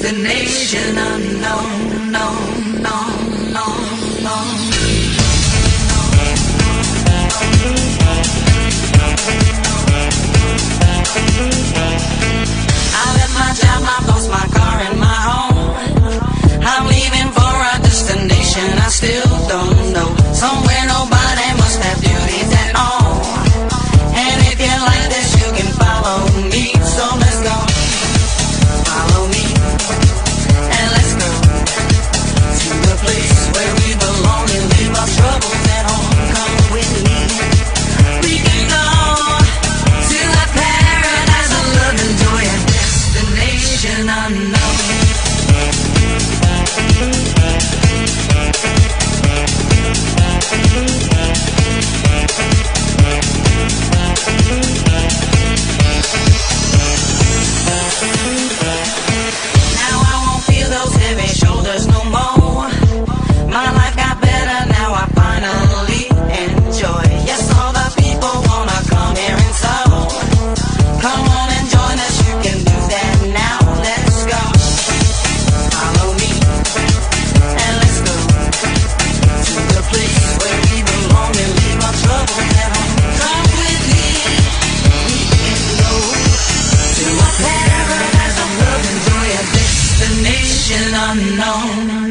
destination unknown, no, no, no, no. I left my job, my boss, my car, and my home. I'm leaving for a destination I still don't know. Somewhere nobody must have duties at all. And if you like this, you can follow me. So let's go. Follow me. And let's go to the place where we belong and leave our troubles at home. Come with me. We can go to a paradise of love and joy, a destination unknown. Unknown.